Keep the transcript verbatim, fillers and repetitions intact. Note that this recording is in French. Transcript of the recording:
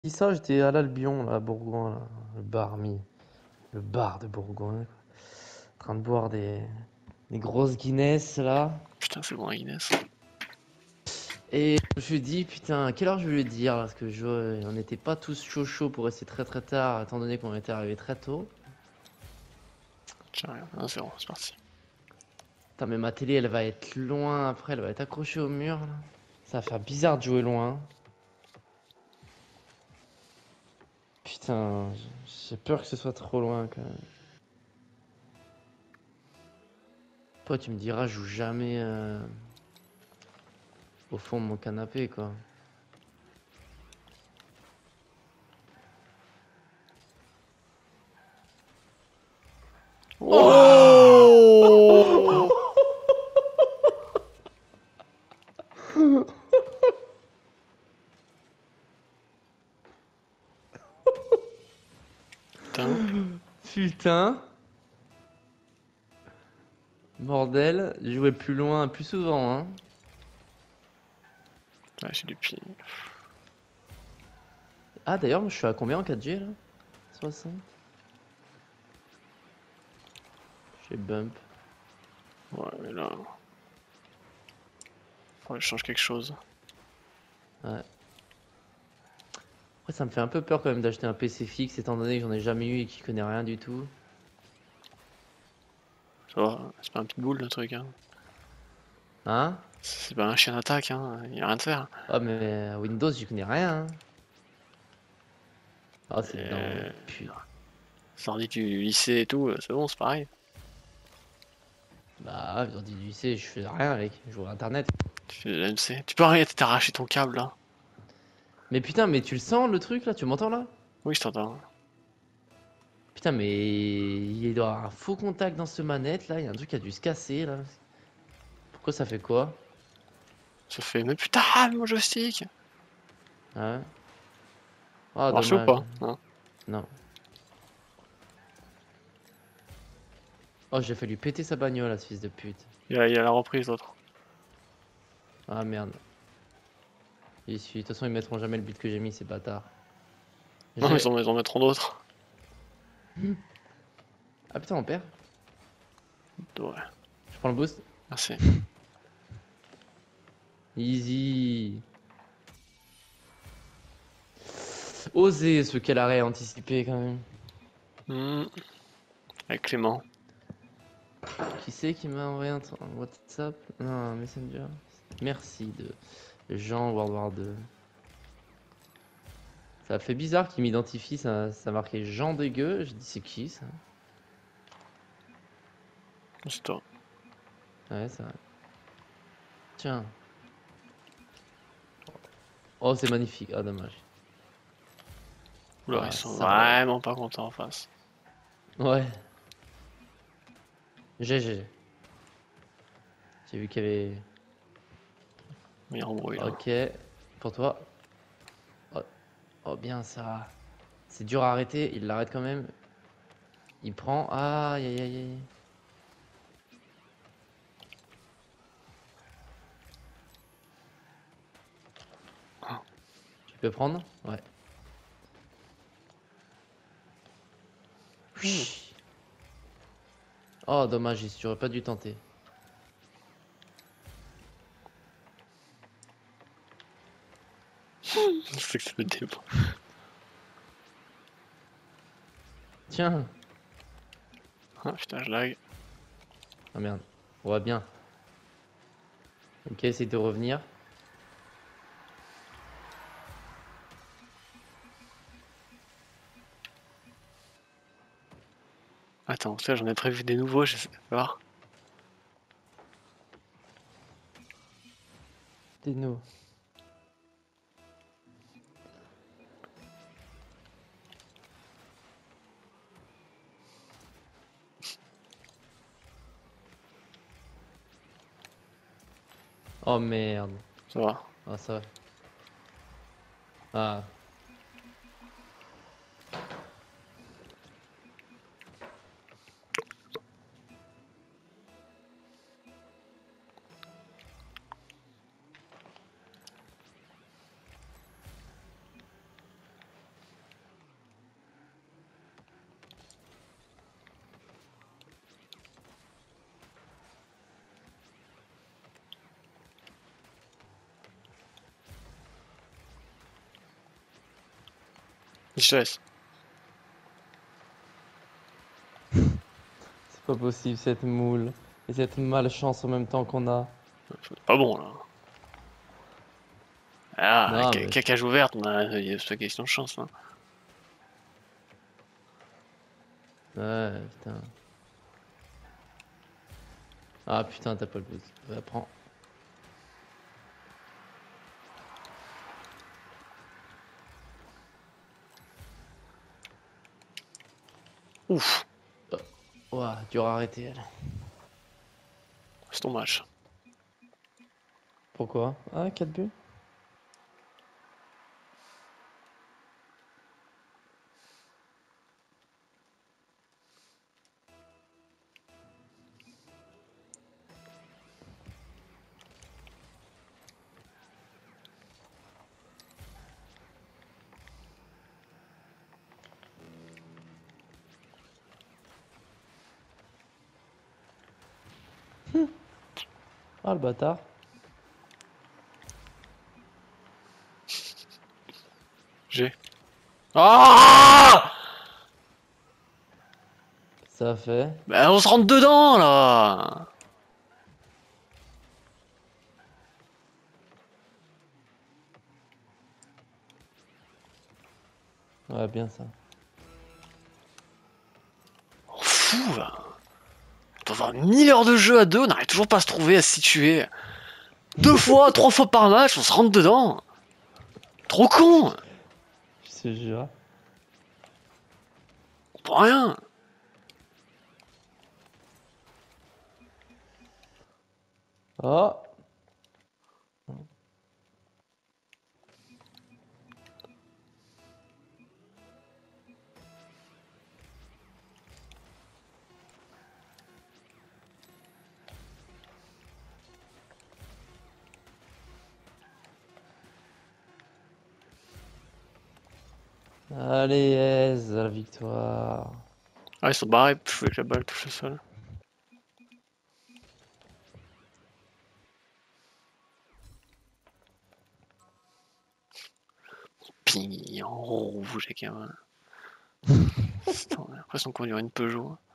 Dit ça, j'étais à l'Albion, là, à Bourgoin, là, le bar, mi- le bar de Bourgoin, quoi. En train de boire des, des grosses Guinness, là. Putain, c'est bon, Inès. Et je me suis dit, putain, à quelle heure je vais lui dire, là, parce que je, on n'était pas tous chaud chaud pour rester très très tard, étant donné qu'on était arrivé très tôt. Tiens, un zéro, c'est parti. Putain, mais ma télé, elle va être loin après, elle va être accrochée au mur, là. Ça va faire bizarre de jouer loin. Putain, j'ai peur que ce soit trop loin, quand même. Toi, tu me diras, je joue jamais euh, au fond de mon canapé, quoi. Oh Putain. Putain, bordel, j'ai joué plus loin, plus souvent, hein. Ouais, j'ai du ping. Ah, d'ailleurs, je suis à combien en quatre G, là? soixante? J'ai bump. Ouais, mais là... Faudrait que je change quelque chose. Ouais. Après, ça me fait un peu peur quand même d'acheter un P C fixe, étant donné que j'en ai jamais eu et qu'il connaît rien du tout. Ça va, c'est pas un pitbull le truc, hein. Hein? C'est pas un chien d'attaque, hein. Y a rien de faire. Ah, mais Windows, j'y connais rien, hein. Ah, c'est dans... Et... Putain. Sorti du lycée et tout, c'est bon, c'est pareil. Bah, j'ai dit du lycée, je fais rien avec. Je joue à Internet. Tu fais de l'A M C. Tu peux arrêter d'arracher ton câble là. Mais putain, mais tu le sens, le truc, là? Tu m'entends, là? Oui, je t'entends. Putain, mais il doit y avoir un faux contact dans ce manette, là. Il y a un truc qui a dû se casser, là. Pourquoi ça fait quoi? Ça fait, mais putain, mon joystick. Ouais. Ah, Ça marche ou dommage. pas, hein? Non. Oh, j'ai fait lui péter sa bagnole, à ce fils de pute. Il y a, il y a la reprise l'autre. Ah, merde. J'y suis. De toute façon, ils mettront jamais le but que j'ai mis, ces bâtards. Non, mais J'ai... ils en, ils en mettront d'autres. Ah, putain, on perd. Ouais, Je prends le boost. merci. Easy. Osez ce qu'elle aurait anticipé, quand même. Hmm. Avec Clément. Qui c'est qui m'a envoyé un, tr- un WhatsApp? Non, un Messenger. Merci de Jean World War deux. Ça fait bizarre qu'il m'identifie, ça, ça marquait Jean Dégueu. Je dis c'est qui ça? C'est toi. Ouais, ça. Tiens. Oh, c'est magnifique. Ah, dommage. Oula, Ah, ils sont salaud. vraiment pas contents en face. Ouais. G G. J'ai vu qu'il y avait. Mais embrouille là. Ok. Pour toi. Oh, oh, bien ça. C'est dur à arrêter. Il l'arrête quand même. Il prend. Aïe aïe aïe aïe. Ah. Tu peux prendre? Ouais. Hmm. Oh, dommage. J'aurais pas dû tenter. C'est que ça me dépend. Tiens. Ah putain, je lag. Ah merde. On voit bien. Ok, essaye de revenir. Attends, ça j'en ai prévu des nouveaux, je sais pas. T'es nous. Oh merde. Ça va. Ah, ça va. Ah. Je te laisse. C'est pas possible cette moule et cette malchance en même temps qu'on a. C'est pas bon là. Ah, Non, ca- mais ca- cage ouverte, on a il y a pas question de chance là. ouais, putain. Ah putain, t'as pas le boost. Va, prends. Ouf, Ouah, dur à arrêter elle. c'est ton match. Pourquoi? Ah, quatre buts? Ah, le bâtard. J'ai. Ah, Ça a fait. bah, on se rentre dedans là. Ouais, bien ça. On fout là. On doit avoir mille heures de jeu à deux, on n'arrive toujours pas à se trouver, à se situer. Deux fois, trois fois par match, on se rentre dedans. Trop con. Je te jure. On comprend rien. Oh! Allez, aise, la victoire. Ah, ils sont barrés, je voulais que la balle touche le sol. Ping, en rouge avec un. Putain, j'ai l'impression qu'on dirait une Peugeot.